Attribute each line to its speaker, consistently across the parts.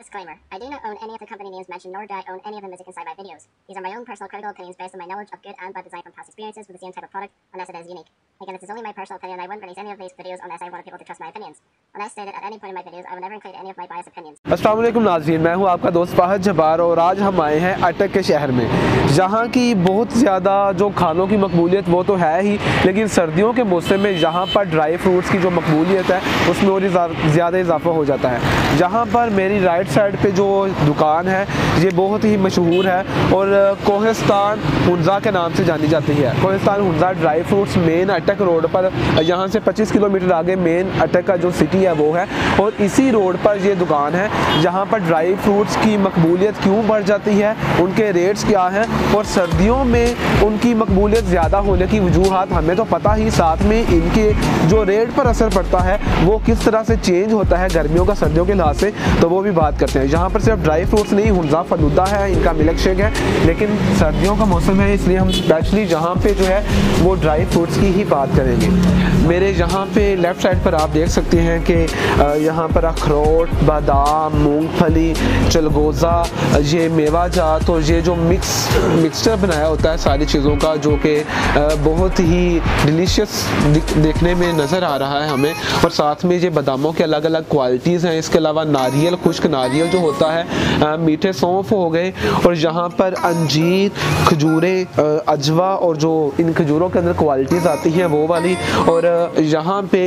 Speaker 1: Disclaimer: I do not own any of the company names mentioned, nor do I own any of the music inside my videos. These are my own personal critical opinions based on my knowledge of good and bad design from past experiences with the same type of product, unless it is unique. Again, this is only my personal opinion, and I won't release any of these videos unless I want people to trust my opinions. Unless stated at any point in my videos, I will never include any of my biased opinions.
Speaker 2: अस्सलाम वालेकुम नाज़रीन, मैं हूं आपका दोस्त फ़ाहद जब्बार और आज हम आए हैं अटक के शहर में, जहां की बहुत ज़्यादा जो खानों की मकबूलियत वो तो है ही, लेकिन सर्दियों के मौसम में यहाँ पर ड्राई फ्रूट्स की जो मकबूलियत है उसमें और ज़्यादा इजाफा हो जाता है। जहाँ पर मेरी राइट साइड पे जो दुकान है ये बहुत ही मशहूर है और कोहिस्तान हुंजा के नाम से जानी जाती है। Kohistan Hunza dry fruits main Attock road पर, यहाँ से 25 किलोमीटर आगे मेन अटक का जो सिटी है वो है, और इसी रोड पर ये दुकान है जहाँ पर ड्राई फ्रूट्स की मकबूलियत क्यों बढ़ जाती है, उनके रेट्स क्या हैं और सर्दियों में उनकी मकबूलियत ज़्यादा होने की वजूहात हमें तो पता ही, साथ में इनके जो रेट पर असर पड़ता है वो किस तरह से चेंज होता है गर्मियों का सर्दियों के लिहाज से, तो वो भी बात करते हैं। यहाँ पर सिर्फ ड्राई फ्रूट्स नहीं, हुंजा फलूदा है, इनका मिल्क शेक है, लेकिन सर्दियों का मौसम है इसलिए हम स्पेशली जहाँ पे जो है वो ड्राई फ्रूट्स की ही बात करेंगे। मेरे यहाँ पे लेफ़्ट साइड पर आप देख सकते हैं कि यहाँ पर अखरोट, बादाम, मूंगफली, चलगोज़ा, ये मेवा जात और ये जो मिक्सचर बनाया होता है सारी चीज़ों का, जो कि बहुत ही डिलीशियस देखने में नज़र आ रहा है हमें, और साथ में ये बादामों के अलग अलग क्वालिटीज़ हैं। इसके अलावा नारियल, खुश्क नारियल जो होता है, मीठे सौंफ हो गए, और यहाँ पर अंजीर, खजूरें, अजवा और जो इन खजूरों के अंदर क्वालिटीज़ आती हैं वो वाली, और यहाँ पे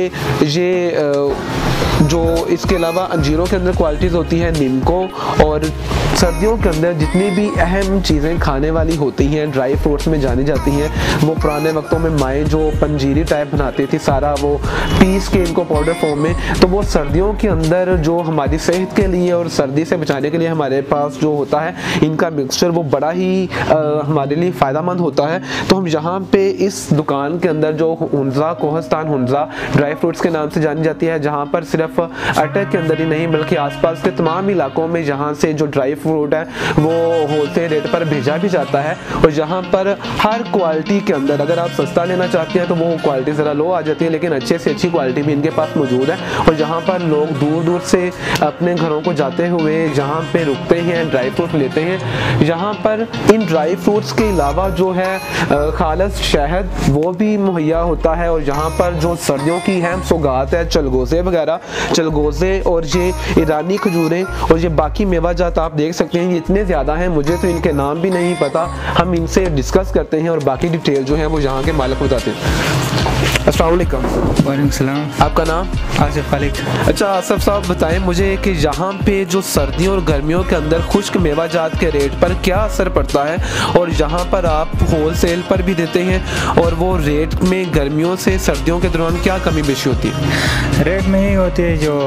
Speaker 2: ये जो इसके अलावा अंजीरों के अंदर क्वालिटीज़ होती हैं नीमको, और सर्दियों के अंदर जितनी भी अहम चीज़ें खाने वाली होती हैं ड्राई फ्रूट्स में जानी जाती हैं, वो पुराने वक्तों में माएँ जो पंजीरी टाइप बनाती थी सारा वो पीस के इनको पाउडर फॉर्म में, तो वो सर्दियों के अंदर जो हमारी सेहत के लिए और सर्दी से बचाने के लिए हमारे पास जो होता है इनका मिक्सचर वो बड़ा ही हमारे लिए फ़ायदेमंद होता है। तो हम यहाँ पे इस दुकान के अंदर जो हुंजा, कोहिस्तान हुंजा ड्राई फ्रूट्स के नाम से जानी जाती है, जहाँ पर सिर्फ अटक के अंदर ही नहीं बल्कि आसपास के तमाम इलाकों में जहाँ से जो ड्राई फ्रूट है वो होलसेल रेट पर भेजा भी जाता है, और जहाँ पर हर क्वालिटी के अंदर अगर आप सस्ता लेना चाहते हैं तो वो क्वालिटी ज़रा लो आ जाती है, लेकिन अच्छे से अच्छी क्वालिटी भी इनके पास मौजूद है। और जहाँ पर लोग दूर दूर से अपने घरों को जाते हुए जहाँ पे रुकते हैं ड्राई फ्रूट लेते हैं, यहाँ पर इन ड्राई फ्रूट्स के अलावा जो है खालस शहद वो भी मुहैया होता है, और यहाँ पर जो सर्दियों की अहम सौगात है चलगोज़े वगैरह, चलगोज़े और ये ईरानी खजूरें और ये बाकी मेवा जात आप देख सकते हैं, ये इतने ज़्यादा हैं मुझे तो इनके नाम भी नहीं पता। हम इनसे डिस्कस करते हैं और बाकी डिटेल जो है वो यहाँ के मालिक बताते हैं। अस्सलाम वालेकुम।
Speaker 3: वालेकुम सलाम।
Speaker 2: आपका नाम?
Speaker 3: आसिफ खालिद।
Speaker 2: अच्छा आसिफ साहब, बताएं मुझे कि यहाँ पे जो सर्दियों और गर्मियों के अंदर खुश्क मेवा जात के रेट पर क्या असर पड़ता है, और यहाँ पर आप होल सेल पर भी देते हैं, और वो रेट में गर्मियों से सर्दियों के दौरान क्या कमी बेशी होती है?
Speaker 3: रेट में ही होती है जो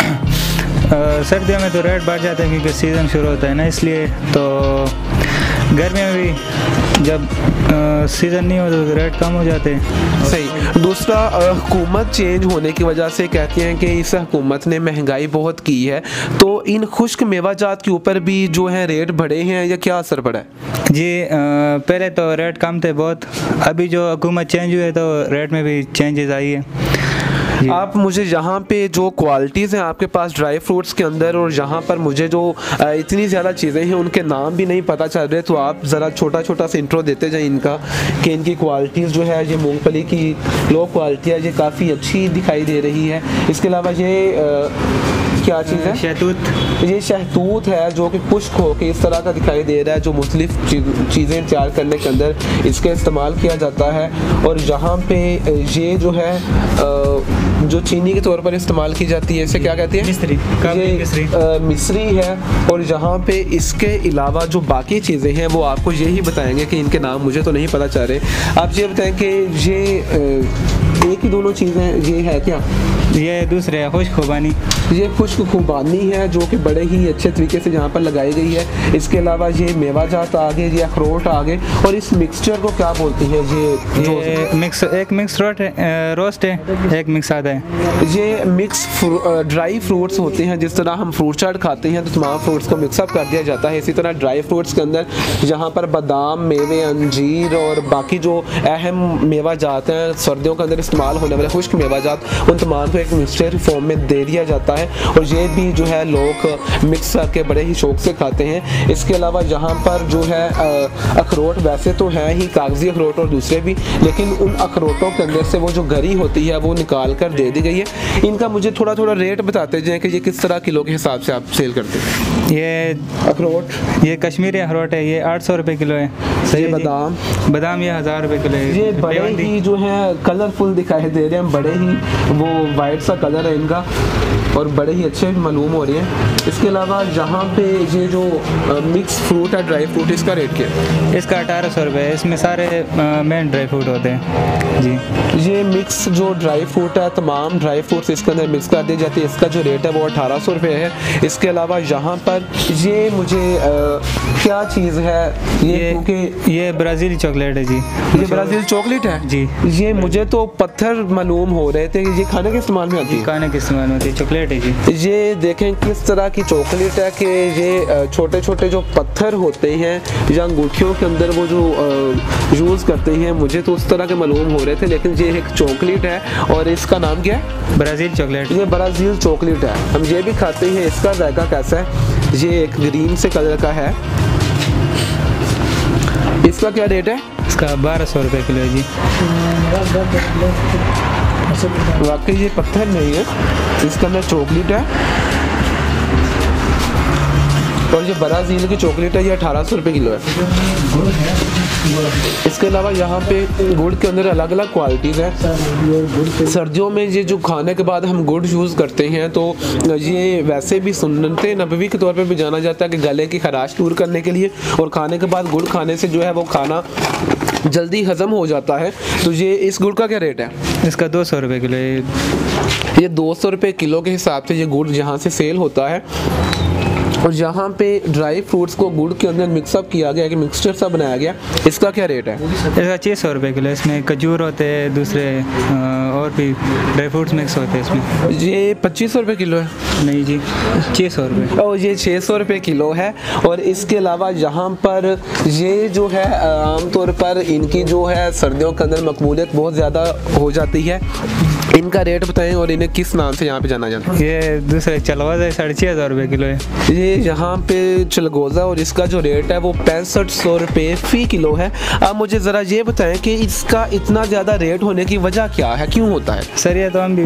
Speaker 3: सर्दियों में तो रेट बढ़ जाता है क्योंकि सीज़न शुरू होता है ना, इसलिए तो गर्मियों में भी जब सीज़न नहीं हो तो रेट कम हो जाते हैं।
Speaker 2: सही। दूसरा, हुकूमत चेंज होने की वजह से कहते हैं कि इस हुकूमत ने महंगाई बहुत की है, तो इन खुश्क मेवा जात के ऊपर भी जो है रेट बढ़े हैं या क्या असर पड़ा है?
Speaker 3: जी पहले तो रेट कम थे बहुत, अभी जो हुकूमत चेंज हुई है तो रेट में भी चेंजेस आई है।
Speaker 2: आप मुझे यहाँ पे जो क्वालिटीज़ हैं आपके पास ड्राई फ्रूट्स के अंदर, और यहाँ पर मुझे जो इतनी ज़्यादा चीज़ें हैं उनके नाम भी नहीं पता चल रहे, तो आप ज़रा छोटा छोटा सा इंट्रो देते जाएं इनका कि इनकी क्वालिटीज़ जो है, ये मूंगफली की लो क्वालिटी है, ये काफ़ी अच्छी दिखाई दे रही है। इसके अलावा ये क्या चीज़ है?
Speaker 3: शहतूत।
Speaker 2: ये शहतूत है जो कि खुश्क हो के इस तरह का दिखाई दे रहा है, जो मुख्तलिफ चीज़ें तैयार करने के अंदर इसका इस्तेमाल किया जाता है। और यहाँ पे ये जो है जो चीनी के तौर पर इस्तेमाल की जाती है, इसे क्या कहते हैं?
Speaker 3: मिस्री।
Speaker 2: ये मिस्री है। और यहाँ पे इसके अलावा जो बाकी चीज़ें हैं वो आपको यही बताएंगे कि इनके नाम मुझे तो नहीं पता चल रहे। आप ये बताएं कि ये एक ही दोनों चीज़ें ये है क्या?
Speaker 3: ये दूसरे है खुश्क खुबानी।
Speaker 2: ये खुश्क खुबानी है जो कि बड़े ही अच्छे तरीके से यहाँ पर लगाई गई है। इसके अलावा ये मेवा जात आगे, ये अखरोट आगे, और इस मिक्सचर को क्या बोलती हैं? ये
Speaker 3: मिक्स, एक मिक्स रोस्ट है, एक मिक्स आता है।
Speaker 2: ये मिक्स ड्राई फ्रूट्स होते हैं, जिस तरह हम फ्रूट चाट खाते हैं तो तमाम फ्रूट्स को मिक्सअप कर दिया जाता है, इसी तरह ड्राई फ्रूट्स के अंदर यहाँ पर बादाम, मेवे, अंजीर और बाकी जो अहम मेवा जात हैं सर्दियों के अंदर इस्तेमाल होने वाले खुश्क मेवा जात, उन तमाम को एक मिक्सचर फॉर्म में दे दिया जाता है और ये भी जो है लोग मिक्स करके बड़े ही शौक से खाते हैं। इसके अलावा यहाँ पर जो है अखरोट वैसे तो हैं ही, कागजी अखरोट और दूसरे भी, लेकिन उन अखरोटों के अंदर से वो जो गरी होती है वो निकाल कर दे दी गई है। इनका मुझे थोड़ा रेट बताते जाएँ कि ये किस तरह किलो के हिसाब से आप सेल करते हैं?
Speaker 3: ये
Speaker 2: अखरोट,
Speaker 3: ये कश्मीरी अखरोट है, ये 800 रुपये किलो है।
Speaker 2: ये बादाम
Speaker 3: ये 1000 रुपये किलो है।
Speaker 2: ये बड़े ही जो है कलरफुल दिखाई दे रहे हैं, बड़े ही वो वाइट सा कलर है इनका और बड़े ही अच्छे मालूम हो रहे हैं। इसके अलावा यहाँ पे ये जो मिक्स फ्रूट है, ड्राई फ्रूट, इसका रेट क्या है?
Speaker 3: इसका 1800 रुपये है। इसमें सारे मेन ड्राई फ्रूट होते हैं जी।
Speaker 2: ये मिक्स जो ड्राई फ्रूट है, तमाम ड्राई फ्रूट्स इसके अंदर मिक्स कर दी जाती है। इसका जो रेट है वो 1800 रुपये है। इसके अलावा यहाँ पर ये मुझे क्या चीज़ है ये, क्योंकि
Speaker 3: ये ब्राज़ील चॉकलेट है जी।
Speaker 2: ये ब्राज़ील चॉकलेट है
Speaker 3: जी।
Speaker 2: ये मुझे तो पत्थर मालूम हो रहे थे। ये खाने के इस्तेमाल में आती है?
Speaker 3: खाने के इस्तेमाल में आती है, चॉकलेट है जी।
Speaker 2: ये देखें किस तरह की चॉकलेट है कि ये छोटे छोटे जो पत्थर होते हैं या अंगूठियों के अंदर वो जो यूज़ करते हैं, मुझे तो उस तरह के मालूम हो रहे थे, लेकिन ये एक चॉकलेट है और इसका नाम क्या है?
Speaker 3: Brazil chocolate.
Speaker 2: ये ब्राज़ील चॉकलेट है, हम ये भी खाते हैं। इसका जायका कैसा है? ये एक ग्रीन से कलर का है। इसका क्या रेट है?
Speaker 3: इसका 1200 रुपये किलो है जी।
Speaker 2: वाकई ये पत्थर नहीं है, इसका अंदर चॉकलेट है और ये ब्राज़ील की चॉकलेट है। ये 1800 रुपये किलो है। इसके अलावा यहाँ पे गुड़ के अंदर अलग अलग क्वालिटीज़ हैं। सर्दियों में ये जो खाने के बाद हम गुड़ यूज़ करते हैं तो ये वैसे भी सुन्नते नबवी के तौर पे भी जाना जाता है कि गले की खराश दूर करने के लिए, और खाने के बाद गुड़ खाने से जो है वो खाना जल्दी हज़म हो जाता है। तो ये इस गुड़ का क्या रेट है?
Speaker 3: इसका 200 रुपये किलो है।
Speaker 2: ये 200 रुपये किलो के हिसाब से ये गुड़ यहाँ से सेल होता है। और यहाँ पे ड्राई फ्रूट्स को गुड़ के अंदर मिक्सअप किया गया, कि मिक्सचर सा बनाया गया। इसका क्या रेट है?
Speaker 3: इसका 600 रुपये किलो। इसमें खजूर होते हैं, दूसरे और भी ड्राई फ्रूट्स मिक्स होते हैं इसमें।
Speaker 2: ये 2500 रुपये किलो है?
Speaker 3: नहीं जी, 600 रुपये।
Speaker 2: और ये 600 रुपये किलो है। और इसके अलावा यहाँ पर ये जो है आमतौर पर इनकी जो है सर्दियों के अंदर मकबूलियत बहुत ज़्यादा हो जाती है। इनका रेट बताएं और इन्हें किस नाम से यहाँ पे जाना जाता है?
Speaker 3: ये दूसरे चलगोज़ा है, 6500 रुपये किलो है।
Speaker 2: ये यहाँ पे चलगोज़ा और इसका जो रेट है वो 6500 रुपये फ़ी किलो है। आप मुझे ज़रा ये बताएं कि इसका इतना ज़्यादा रेट होने की वजह क्या है, क्यों होता है?
Speaker 3: सर ये तो हम भी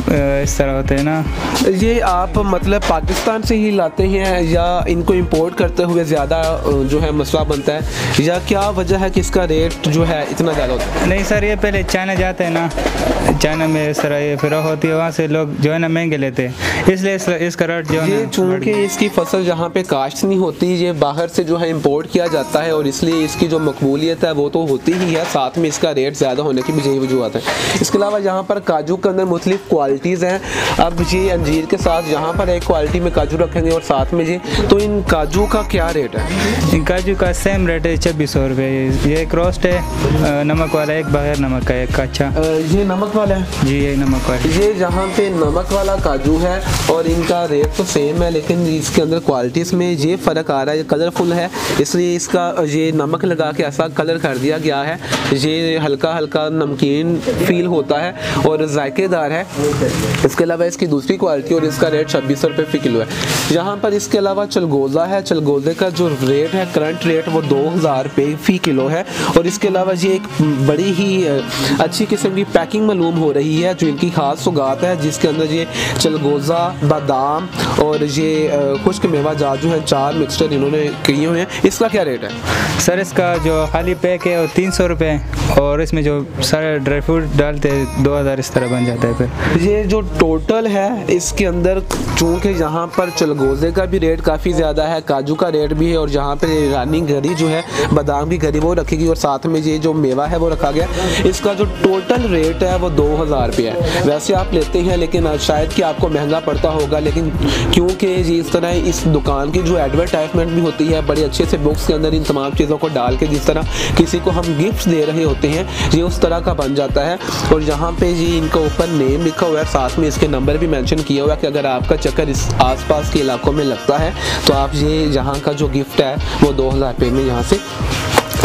Speaker 3: इस तरह होते हैं ना।
Speaker 2: ये आप मतलब पाकिस्तान से ही लाते हैं या इनको इंपोर्ट करते हुए ज़्यादा जो है मसला बनता है, या क्या वजह है कि इसका रेट जो है इतना ज़्यादा होता है?
Speaker 3: नहीं सर, ये पहले चाइना जाते हैं ना, चाइना में इस तरह ये फिर होती है, वहाँ से लोग जो है ना महंगे लेते हैं, इसलिए इसका रेट जो है
Speaker 2: चूँकि इसकी फसल जहाँ पे काश्त नहीं होती, ये बाहर से जो है इंपोर्ट किया जाता है और इसलिए इसकी जो मकबूलियत है वो तो होती ही है, साथ में इसका रेट ज़्यादा होने की भी यही वजूहत है। इसके अलावा यहाँ पर काजू के अंदर मुख्तलिफ क्वालिटीज़ हैं। अब ये अंजीर के साथ यहाँ पर एक क्वालिटी में काजू रखेंगे और साथ में ये, तो इन काजू का क्या रेट है?
Speaker 3: इन काजू का सेम रेट है 2600 रुपये। ये एक रोस्ट है नमक वाला, एक बगैर नमक का, एक कच्चा।
Speaker 2: ये नमक वाला है
Speaker 3: जी, ये नमक वाला।
Speaker 2: ये यहाँ पे नमक वाला काजू है और इनका रेट तो सेम है, लेकिन इसके अंदर क्वालिटीज़ में ये फ़र्क आ रहा है। ये कलरफुल है इसलिए इसका ये नमक लगा के ऐसा कलर कर दिया गया है। ये हल्का हल्का नमकीन फील होता है और जायकेदार है। इसके अलावा इसकी दूसरी क्वालिटी और इसका रेट 2600 रुपये फ़ी किलो है। यहाँ पर इसके अलावा चलगोज़ा है, चलगोज़े का जो रेट है करंट रेट वो 2000 रुपये फ़ी किलो है। और इसके अलावा ये एक बड़ी ही अच्छी किस्म की पैकिंग मालूम हो रही है जो इनकी खास सौगात है, जिसके अंदर ये चलगोज़ा, बादाम और ये खुश्क मेवा जात जो है 4 मिक्सचर इन्होंने किए हुए हैं। इसका क्या रेट है?
Speaker 3: सर इसका जो खाली पैक है वो 300 रुपये और इसमें जो सारे ड्राई फ्रूट डालते हैं 2000 इस तरह बन जाता है। फिर
Speaker 2: ये जो टोटल है इसके अंदर चूँकि यहाँ पर चलगोज़े का भी रेट काफ़ी ज़्यादा है, काजू का रेट भी है और जहाँ पर ईरानी गरी जो है बादाम की गरी वो रखेगी और साथ में ये जो मेवा है वो रखा गया। इसका जो टोटल रेट है वो 2000 रुपये है। वैसे आप लेते हैं लेकिन शायद कि आपको महंगा पड़ता होगा, लेकिन क्योंकि ये इस तरह इस दुकान की जो एडवर्टाइजमेंट भी होती है बड़े अच्छे से बुक्स के अंदर इन तमाम चीज़ों को डाल के, जिस तरह किसी को हम गिफ्ट दे रहे होते हैं, ये उस तरह का बन जाता है। और यहाँ पे ये इनका ऊपर नेम लिखा हुआ है, साथ में इसके नंबर भी मेंशन किया हुआ है कि अगर आपका चक्कर इस आसपास के इलाकों में लगता है तो आप ये यहाँ का जो गिफ्ट है वो 2000 रुपये में यहाँ से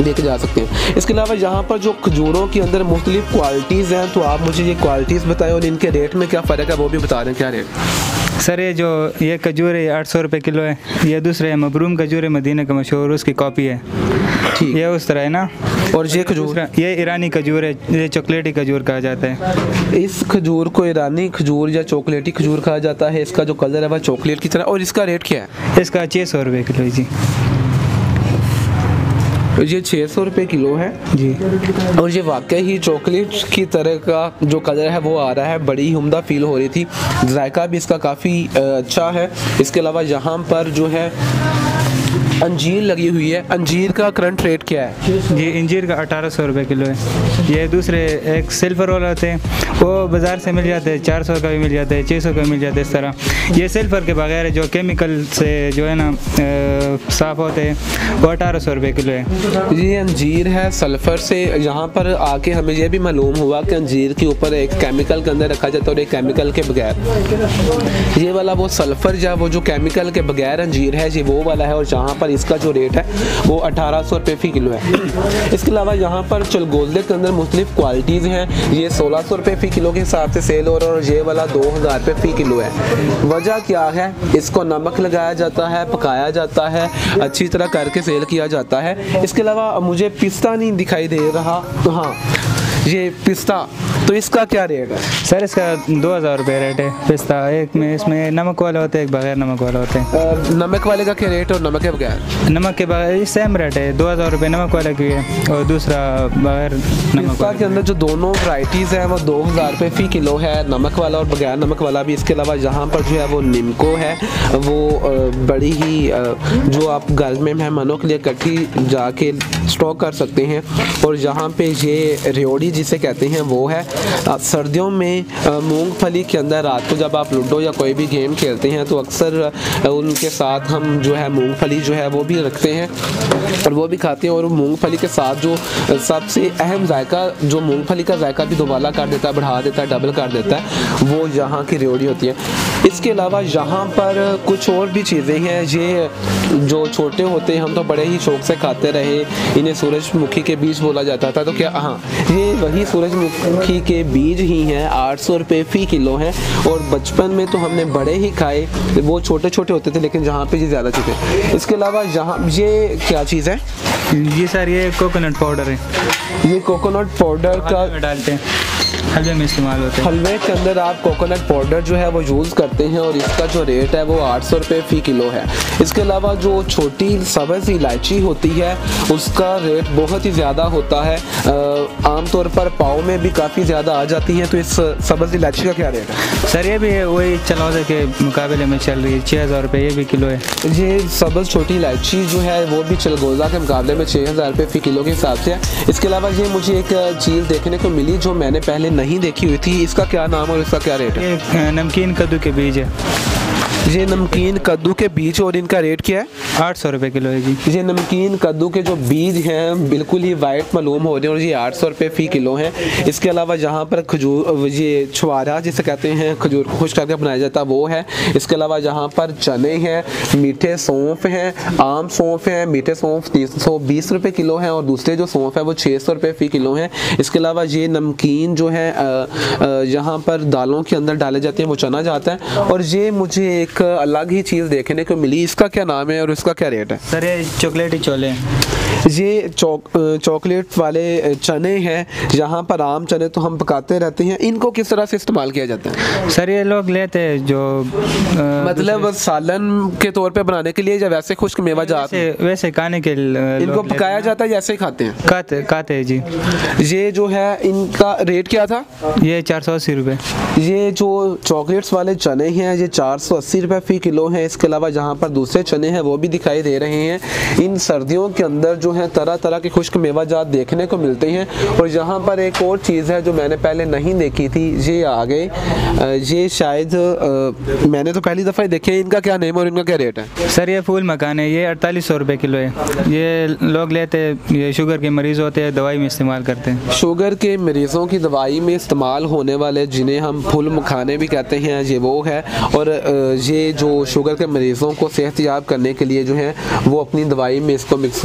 Speaker 2: लेके जा सकते हैं। इसके अलावा यहाँ पर जो खजूरों के अंदर मुख्तलिफ क्वालिटीज़ हैं, तो आप मुझे ये क्वालिटीज़ बताएं और इनके रेट में क्या फ़र्क है वो भी बता दें। क्या रेट?
Speaker 3: सर ये खजूर है 800 रुपये किलो है। ये दूसरे मबरूम खजूर है, मदीना का मशहूर, उसकी कॉपी है।
Speaker 2: ठीक,
Speaker 3: ये उस तरह है ना।
Speaker 2: और ये खजूर,
Speaker 3: ये ईरानी खजूर है, ये चॉकलेटी खजूर कहा जाता है।
Speaker 2: इस खजूर को ईरानी खजूर या चॉकलेटी खजूर कहा जाता है। इसका जो कलर है वह चॉकलेट की तरह। और इसका रेट क्या है?
Speaker 3: इसका 600 रुपये किलो है जी।
Speaker 2: ये 600 रुपये किलो है
Speaker 3: जी।
Speaker 2: और ये वाकई ही चॉकलेट की तरह का जो कलर है वो आ रहा है, बड़ी ही उम्दा फील हो रही थी। जायका भी इसका काफ़ी अच्छा है। इसके अलावा यहाँ पर जो है अंजीर लगी हुई है। अंजीर का करंट रेट क्या है?
Speaker 3: जी, अंजीर का 1800 रुपये किलो है। ये दूसरे एक सिल्वर वाला होते हैं, वो बाज़ार से मिल जाते हैं, 400 का भी मिल जाता है, 600 का भी मिल जाता है। इस तरह ये सिल्वर के बगैर जो केमिकल से जो है ना साफ़ होते हैं, वो 1800 रुपये किलो है।
Speaker 2: ये अंजीर है सल्फ़र से। यहाँ पर आके हमें यह भी मालूम हुआ कि अंजीर के ऊपर एक केमिकल के अंदर रखा जाता है और एक केमिकल के बगैर। ये वाला वो सल्फ़र या वो जो केमिकल के बगैर अंजीर है, ये वो वाला है। और जहाँ पर इसका जो रेट है वो 1800 रुपये फ़ी किलो है। इसके अलावा यहाँ पर चलगोज़े के अंदर मुख्तलिफ क्वालिटीज़ हैं। ये 1600 रुपये फ़ी किलो के हिसाब से सेल हो रहा है और ये वाला 2000 रुपये फ़ी किलो है। वजह क्या है? इसको नमक लगाया जाता है, पकाया जाता है, अच्छी तरह करके सेल किया जाता है। इसके अलावा मुझे पिस्ता नहीं दिखाई दे रहा, तो हाँ ये पिस्ता, तो इसका क्या रेट है?
Speaker 3: सर इसका 2000 रुपये रेट है पिस्ता। एक में इसमें नमक वाला होता है, एक बगैर नमक वाला होता है।
Speaker 2: नमक वाले का क्या रेट और नमक के बगैर?
Speaker 3: नमक के बगैर सेम रेट है, 2000 रुपये नमक वाला की है और दूसरा बगैर नमक
Speaker 2: पिस्ता के अंदर जो दोनों वैरायटीज़ हैं वो 2000 रुपये फ़ी किलो है, नमक वाला और बगैर नमक वाला भी। इसके अलावा यहाँ पर जो है वो निम्को है, वो बड़ी ही जो आप घर में मेहमानों के लिए इकट्ठी जाके स्टॉक कर सकते हैं। और यहाँ पे ये रेवड़ी जिसे कहते हैं वो है। सर्दियों में मूंगफली के अंदर रात को जब आप लूडो या कोई भी गेम खेलते हैं तो अक्सर उनके साथ हम जो है मूंगफली जो है वो भी रखते हैं और वो भी खाते हैं। और मूंगफली के साथ जो सबसे अहम जायका, जो मूंगफली का जायका भी दोबाला कर देता है, बढ़ा देता है, डबल कर देता है, वो यहाँ की रेवड़ी होती है। इसके अलावा यहाँ पर कुछ और भी चीज़ें हैं। ये जो छोटे होते हैं हम तो बड़े ही शौक से खाते रहे, इन्हें सूरजमुखी के बीज बोला जाता था। तो क्या, हाँ ये वही सूरजमुखी के बीज ही हैं, 800 रुपये फ़ी किलो हैं। और बचपन में तो हमने बड़े ही खाए, वो छोटे छोटे होते थे, लेकिन जहाँ पे ये ज़्यादा चीज़ें। इसके अलावा यहाँ ये क्या चीज़ है?
Speaker 3: ये सर ये कोकोनट पाउडर है।
Speaker 2: ये कोकोनट पाउडर का
Speaker 3: डालते हैं, हलवे में इस्तेमाल होता है।
Speaker 2: हलवे के अंदर आप कोकोनट पाउडर जो है वो यूज़ करते हैं और इसका जो रेट है वो 800 रुपये फ़ी किलो है। इसके अलावा जो छोटी सब्ज़ इलायची होती है उसका रेट बहुत ही ज़्यादा होता है, आमतौर पर पाव में भी काफ़ी ज़्यादा आ जाती हैं। तो इस सब्ज़ इलायची का क्या रेट है?
Speaker 3: सर ये भी वही चलौजे के मुकाबले में चल रही है, 6000 रुपये ये भी किलो है।
Speaker 2: ये सब्ज़ छोटी इलायची जो है वो भी चलगोज़ा के मुकाबले में 6000 रुपये फ़ी किलो के हिसाब से है। इसके अलावा ये मुझे एक चीज़ देखने को मिली जो मैंने पहले नहीं देखी हुई थी। इसका क्या नाम और इसका क्या रेट है?
Speaker 3: ये नमकीन कद्दू के बीज है।
Speaker 2: ये नमकीन कद्दू के बीज और इनका रेट क्या है?
Speaker 3: 800 रुपये किलो है जी।
Speaker 2: ये नमकीन कद्दू के जो बीज हैं बिल्कुल ही वाइट मालूम हो रहे हैं और ये 800 रुपये फ़ी किलो हैं। इसके अलावा यहाँ पर खजूर, ये छुआरा जिसे कहते हैं, खजूर को खुश करके बनाया जाता है, वो है। इसके अलावा यहाँ पर चने हैं, मीठे सौंफ हैं, आम सौंफ हैं। मीठे सौंफ 320 रुपये किलो हैं और दूसरे जो सौंफ है वो 600 रुपये फ़ी किलो हैं। इसके अलावा ये नमकीन जो है यहाँ पर दालों के अंदर डाले जाते हैं, वो चना जाता है। और ये मुझे एक अलग ही चीज़ देखने को मिली, इसका क्या नाम है और इसका क्या रेट है?
Speaker 3: सर ये चॉकलेटी छोले हैं।
Speaker 2: ये चॉकलेट वाले चने हैं। यहाँ पर आम चने तो हम पकाते रहते हैं, इनको किस तरह से इस्तेमाल किया जाता है?
Speaker 3: सर ये लोग लेते हैं जो
Speaker 2: मतलब सालन के तौर पे बनाने के लिए या वैसे खुश्क मेवा जात?
Speaker 3: वैसे खाने के
Speaker 2: इनको पकाया जाता है, जैसे ही खाते हैं?
Speaker 3: खाते हैं जी।
Speaker 2: ये जो है इनका रेट क्या था?
Speaker 3: ये 480 रुपये।
Speaker 2: ये जो चॉकलेट्स वाले चने हैं ये 480 रुपये फ़ी किलो हैं। इसके अलावा जहाँ पर दूसरे चने हैं वो भी दिखाई दे रहे हैं। इन सर्दियों के अंदर जो है तरह तरह के खुश्क मेवाजात देखने को मिलते हैं। और यहाँ पर एक और चीज़ है जो मैंने पहले नहीं देखी थी, ये आ गए, ये शायद मैंने तो पहली दफ़ा ही देखे। इनका क्या नेम और इनका क्या रेट है?
Speaker 3: सर ये फूल मकान है, ये 4800 रुपये किलो है। ये लोग लेते हैं, ये शुगर के मरीज़ होते हैं, दवाई में इस्तेमाल करते हैं।
Speaker 2: शुगर के मरीज़ों की दवाई में इस्तेमाल होने वाले जिन्हें हम फूल मखाने भी कहते हैं, ये वो है। और ये जो शुगर के मरीज़ों को सेहतयाब करने के लिए जो है वो अपनी दवाई में इसको मिक्स करके लगा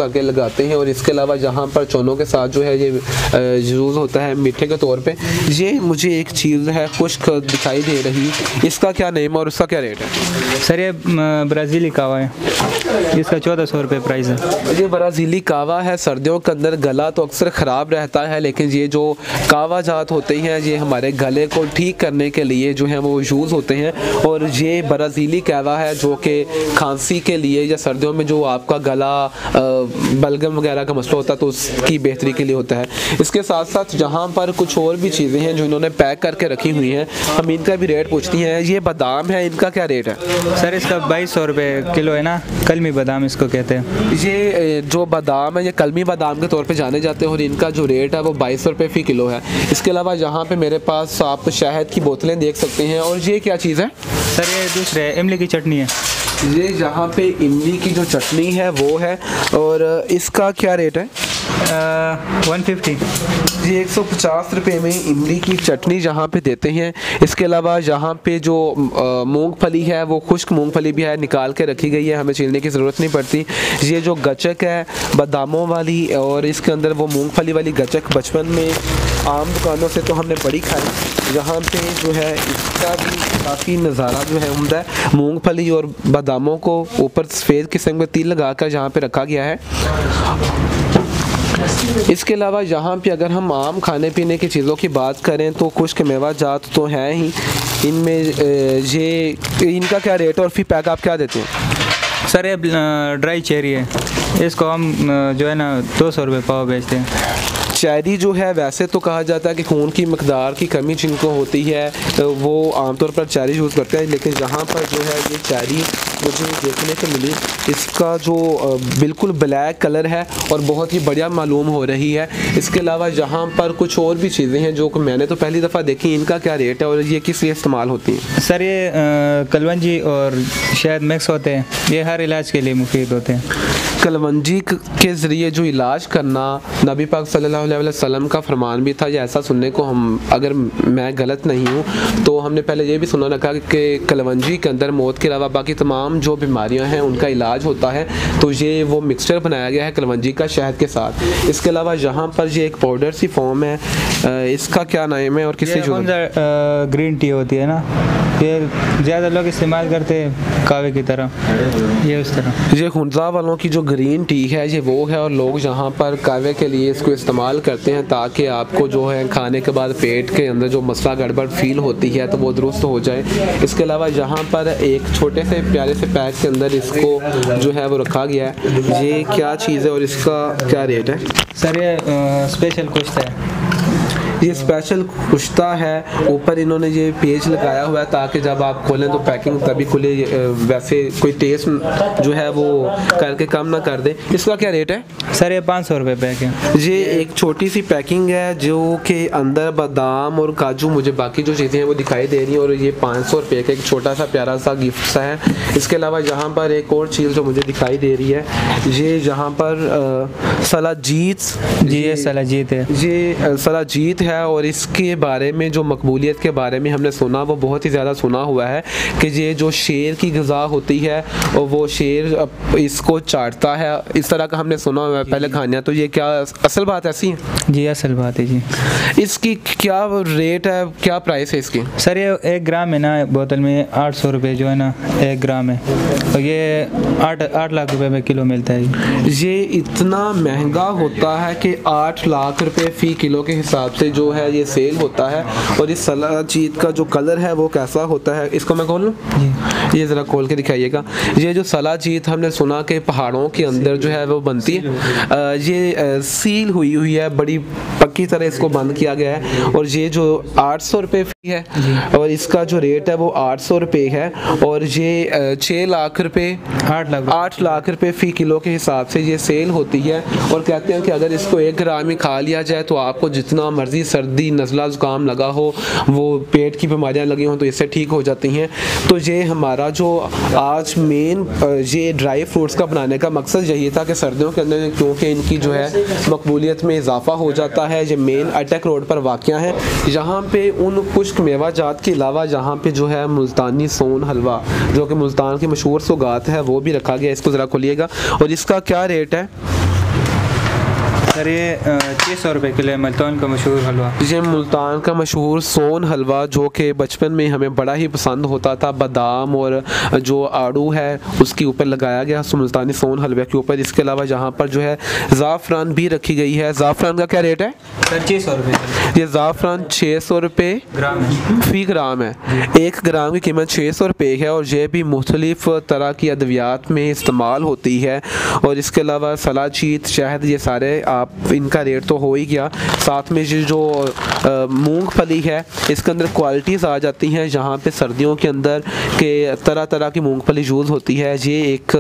Speaker 2: जाते हैं। और इसके अलावा जहाँ पर चोनों के साथ जो है ये यूज़ होता है मीठे के तौर पे। ये मुझे एक चीज़ है खुश्क दिखाई दे रही, इसका क्या नेम और उसका क्या रेट है?
Speaker 3: सर ये ब्राज़ीली कावा है, इसका 1400 रुपये प्राइस है।
Speaker 2: ये ब्राज़ीली कावा है। सर्दियों के अंदर गला तो अक्सर ख़राब रहता है, लेकिन ये जो कावा जात होते हैं ये हमारे गले को ठीक करने के लिए जो है वो यूज़ होते हैं। और ये ब्राज़ीली कावा है जो कि खांसी के लिए या सर्दियों में जो आपका गला बलगम वगैरह का मसला होता है तो उसकी बेहतरी के लिए होता है। इसके साथ साथ जहाँ पर कुछ और भी चीज़ें हैं जो इन्होंने पैक करके रखी हुई हैं, हम इनका भी रेट पूछती हैं। ये बादाम है, इनका क्या रेट है?
Speaker 3: सर इसका 2200 रुपये किलो है ना, कलमी बादाम इसको कहते हैं।
Speaker 2: ये जो बादाम है ये कलमी बादाम के तौर पे जाने जाते हैं और इनका जो रेट है वो 2200 रुपये फ़ी किलो है। इसके अलावा यहाँ पे मेरे पास आप शहद की बोतलें देख सकते हैं। और ये क्या चीज़ है?
Speaker 3: सर ये दूसरे इमली की चटनी है।
Speaker 2: ये यहाँ पे इमली की जो चटनी है वो है, और इसका क्या रेट है?
Speaker 3: 150।
Speaker 2: ये 150 रुपये में इमली की चटनी जहाँ पे देते हैं। इसके अलावा यहाँ पे जो मूंगफली है वो खुश्क मूंगफली भी है, निकाल के रखी गई है, हमें छीलने की ज़रूरत नहीं पड़ती। ये जो गचक है बादामों वाली, और इसके अंदर वो मूंगफली वाली गचक बचपन में आम दुकानों से तो हमने बड़ी खाई। यहाँ पे जो है इसका भी काफ़ी नज़ारा जो है उम्दा है। मूंगफली और बादामों को ऊपर सफ़ेद किस्म में तिल लगाकर यहाँ पे रखा गया है। इसके अलावा यहाँ पे अगर हम आम खाने पीने की चीज़ों की बात करें तो खुश्क मेवा जात तो हैं ही। इनमें ये इनका क्या रेट और फी पैक आप क्या देते हैं?
Speaker 3: सर ये ड्राई चेरी है, इसको हम जो है ना 200 रुपये पाव बेचते हैं।
Speaker 2: चेरी जो है वैसे तो कहा जाता है कि खून की मकदार की कमी जिनको होती है वो आमतौर पर चेरी यूज़ करते हैं, लेकिन यहाँ पर जो है ये चेरी मुझे देखने को मिली, इसका जो बिल्कुल ब्लैक कलर है और बहुत ही बढ़िया मालूम हो रही है। इसके अलावा यहाँ पर कुछ और भी चीज़ें हैं जो कि मैंने तो पहली दफ़ा देखी, इनका क्या रेट है और ये किस लिए इस्तेमाल होती हैं?
Speaker 3: सर ये कलवंजी और शहद मिक्स होते हैं, ये हर इलाज के लिए मुफीद होते हैं।
Speaker 2: कलवंजी के ज़रिए जो इलाज करना नबी पाक सल्लल्लाहु अलैहि वसल्लम का फरमान भी था, या ऐसा सुनने को हम, अगर मैं गलत नहीं हूँ तो हमने पहले ये भी सुना रखा कि कलवंजी के अंदर मौत के अलावा बाकी तमाम जो बीमारियां हैं उनका इलाज होता है। तो ये वो मिक्सचर बनाया गया है कलवंजी का शहद के साथ। इसके अलावा यहाँ पर ये एक पाउडर सी फॉर्म है, इसका क्या नाम है और किसी
Speaker 3: ग्रीन टी होती है ना, ये ज़्यादा लोग इस्तेमाल करते हैं कावे की तरह, ये उस तरह।
Speaker 2: ये हुंजा वालों की जो ग्रीन टी है ये वो है, और लोग यहाँ पर कावे के लिए इसको इस्तेमाल करते हैं ताकि आपको जो है खाने के बाद पेट के अंदर जो मसला गड़बड़ फील होती है तो वो दुरुस्त हो जाए। इसके अलावा यहाँ पर एक छोटे से प्यारे से पैक के अंदर इसको जो है वो रखा गया है। ये क्या चीज़ है और इसका क्या रेट है?
Speaker 3: सर ये स्पेशल कुश्ता है,
Speaker 2: ये स्पेशल कुश्ता है। ऊपर इन्होंने ये पेज लगाया हुआ है ताकि जब आप खोलें तो पैकिंग तभी खुले, वैसे कोई टेस्ट जो है वो करके कम ना कर दे। इसका क्या रेट है?
Speaker 3: सर ये 500 रुपये पैक है।
Speaker 2: ये एक छोटी सी पैकिंग है जो कि अंदर बादाम और काजू, मुझे बाकी जो चीज़ें हैं वो दिखाई दे रही हैं, और ये 500 रुपये का एक छोटा सा प्यारा सा गिफ्ट सा है। इसके अलावा यहाँ पर एक और चीज़ जो मुझे दिखाई दे रही है, ये यहाँ पर सलाजीत,
Speaker 3: जी ये सलाजीत है,
Speaker 2: ये सलाजीत है। और इसके बारे में जो मकबूलियत के बारे में हमने सुना वो बहुत ही ज़्यादा सुना हुआ है कि ये जो शेर की ग़िज़ा होती है और वो शेर इसको चाटता है, इस तरह का हमने सुना हुआ है पहले कहानियाँ। तो ये क्या असल बात ऐसी है?
Speaker 3: जी असल बात है जी।
Speaker 2: इसकी क्या रेट है, क्या प्राइस है इसकी?
Speaker 3: सर ये 1 ग्राम है ना बोतल में 800 रुपये जो है ना 1 ग्राम है, और ये 8 लाख रुपए में किलो मिलता है।
Speaker 2: ये इतना महंगा होता है कि 8 लाख रुपए फ़ी किलो के हिसाब से जो है ये सेल होता है। और इस सलाजीत का जो कलर है वो कैसा होता है, इसको मैं खोल लूँ? ये ज़रा खोल के दिखाइएगा। ये जो सलाजीत हमने सुना कि पहाड़ों के अंदर जो है वो बनती है, ये सील हुई हुई है, बड़ी पक्की तरह इसको बंद किया गया है। और ये जो 800 रुपये फ़ी है और इसका जो रेट है वो 800 रुपये है, और ये 6 लाख रुपये 8 लाख रुपये फ़ी किलो के हिसाब से ये सेल होती है। और कहते हैं कि अगर इसको 1 ग्राम ही खा लिया जाए तो आपको जितना मर्ज़ी सर्दी नज़ला ज़ुकाम लगा हो, वो पेट की बीमारियां लगी हों तो इससे ठीक हो जाती हैं। तो ये हमारा जो आज मेन ये ड्राई फ्रूट्स का बनाने का मकसद यही था कि सर्दियों के अंदर क्योंकि इनकी जो है मकबूलियत में इजाफा हो जाता है। ये मेन अटक रोड पर वाक़या है। यहाँ पे उन खुश्क मेवा जात के अलावा यहाँ पे जो है मुल्तानी सोन हलवा जो कि मुल्तान की मशहूर सौगात है वो भी रखा गया। इसको ज़रा खोलिएगा। और इसका क्या रेट है?
Speaker 3: सर ये 600 रुपये किलो है मुल्तान का मशहूर हलवा।
Speaker 2: ये मुल्तान का मशहूर सोन हलवा जो कि बचपन में हमें बड़ा ही पसंद होता था, बादाम और जो आड़ू है उसके ऊपर लगाया गया मुल्तानी सोन हलवे के ऊपर। इसके अलावा यहाँ पर जो है ज़ाफ़रान भी रखी गई है। ज़ाफ़रान का क्या रेट है
Speaker 3: सर? 600 रुपये।
Speaker 2: ये ज़ाफ़रान 600 रुपये
Speaker 3: ग्राम है,
Speaker 2: फ़ी ग्राम है। 1 ग्राम की कीमत 600 रुपये है और ये भी मुख्तलिफ़ तरह की अद्वियात में इस्तेमाल होती है। और इसके अलावा सलाचीत, शहद, ये सारे आप इनका रेट तो हो ही गया। साथ में ये जो मूंगफली है इसके अंदर क्वालिटीज़ आ जाती हैं। यहाँ पे सर्दियों के अंदर के तरह तरह की मूंगफली यूज़ होती है। ये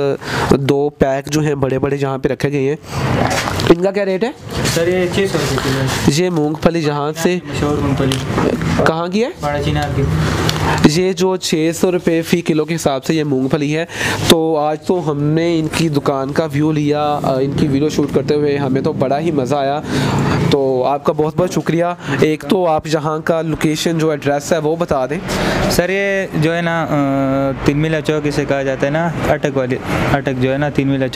Speaker 2: 1-2 पैक जो हैं बड़े बड़े जहाँ पे रखे गए हैं, इनका क्या रेट है
Speaker 3: सर? ये 600 रुपये किलो है।
Speaker 2: ये मूंगफली जहाँ से
Speaker 3: मशहूर मूंगफली
Speaker 2: कहाँ की है?
Speaker 3: बड़ा चिनार की।
Speaker 2: ये जो 600 रुपये फ़ी किलो के हिसाब से ये मूंगफली है। तो आज तो हमने इनकी दुकान का व्यू लिया, इनकी वीडियो शूट करते हुए हमें तो बड़ा ही मज़ा आया। तो आपका बहुत बहुत शुक्रिया। एक तो आप यहाँ का लोकेशन जो एड्रेस है वो बता दें।
Speaker 3: सर ये जो है ना 3 मीला चौक इसे कहा जाता है ना, अटक वाली अटक जो है ना 3 मीला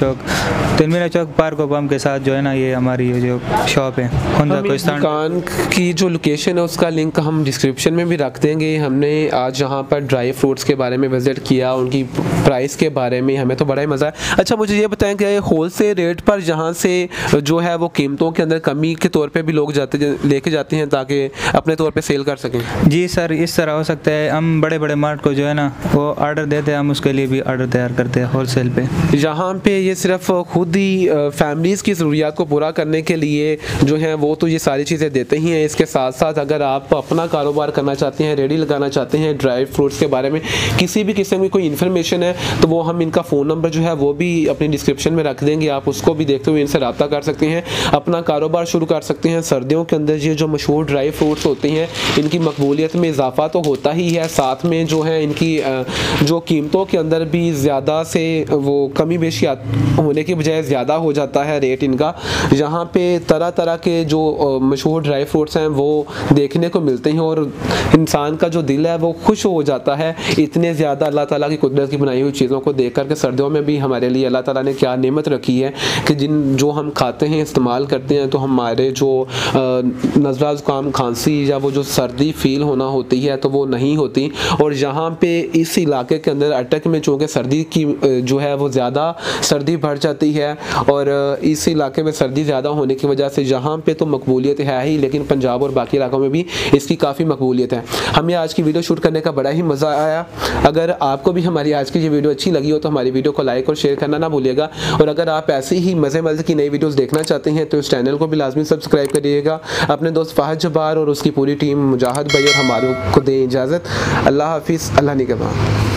Speaker 3: चौक पार्क ऑफ बम के साथ जो है ना ये हमारी ये जो शॉप है हुंदा कोस्तान।
Speaker 2: दुकान की जो लोकेशन है उसका लिंक हम डिस्क्रिप्शन में भी रख देंगे। हमने आज यहाँ पर ड्राई फ्रूट्स के बारे में विज़िट किया, उनकी प्राइस के बारे में हमें तो बड़ा ही मज़ा आया। अच्छा मुझे ये बताएं कि होल सेल रेट पर यहाँ से जो है वो कीमतों के अंदर कमी के तौर पे भी लोग लेके जाते हैं ताकि अपने तौर पे सेल कर सकें? जी
Speaker 3: सर, इस तरह हो सकता है। हम बड़े बड़े मार्ट को जो है ना वो ऑर्डर देते हैं, हम उसके लिए भी ऑर्डर तैयार करते हैं होल सेल पे।
Speaker 2: यहाँ पे ये सिर्फ खुद ही फैमिलीज़ की ज़रूरियात को पूरा करने के लिए जो है वो तो ये सारी चीज़ें देते ही हैं। इसके साथ साथ अगर आप अपना कारोबार करना चाहते हैं, रेडी लगाना चाहते हैं ड्राई फ्रूट्स के बारे में, किसी भी किस्म की कोई इन्फॉर्मेशन है तो वो हम इनका फ़ोन नंबर जो है वो भी अपनी डिस्क्रिप्शन में रख देंगे। आप उसको भी देखते हुए इनसे रब्ता कर सकते हैं, अपना कारोबार शुरू कर सकते हैं। सर्दियों के अंदर ये जो मशहूर ड्राई फ्रूट्स होते हैं इनकी मकबूलियत में इजाफा तो होता ही है, साथ में जो है इनकी जो कीमतों के अंदर भी ज़्यादा से वो कमी बेशी होने की बजाय ज़्यादा हो जाता है रेट इनका। यहाँ पे तरह तरह के जो मशहूर ड्राई फ्रूट्स हैं वो देखने को मिलते हैं और इंसान का जो दिल है वो खुश हो जाता है। इतने ज़्यादा अल्लाह ताला की कुदरत की बनाई हुई चीज़ों को देख कर के सर्दियों में भी हमारे लिए अल्लाह ताला ने क्या नेमत रखी है कि जो हम खाते हैं, इस्तेमाल करते हैं तो हमारे जो नज़ला ज़ुकाम, खांसी या वो जो सर्दी फील होना होती है तो वो नहीं होती। और यहाँ पे इस इलाके के अंदर अटक में चूँकि सर्दी की जो है वो ज़्यादा सर्दी बढ़ जाती है और इस इलाके में सर्दी ज़्यादा होने की वजह से यहाँ पे तो मकबूलियत है ही, लेकिन पंजाब और बाकी इलाकों में भी इसकी काफ़ी मकबूलियत है। हमें आज की वीडियो शूट करने का बड़ा ही मज़ा आया। अगर आपको भी हमारी आज की ये वीडियो अच्छी लगी हो तो हमारी वीडियो को लाइक और शेयर करना ना भूलिएगा। और अगर आप ऐसे ही मज़े की नई वीडियोज़ देखना चाहते हैं तो इस चैनल को भी लाजमी सब्सक्राइब करिएगा। अपने दोस्त फ़ाहद जब्बार और उसकी पूरी टीम मुजाहिद भाई और हमारे को दें इजाज़त। अल्लाह हाफिज़, अल्लाह निगहबान।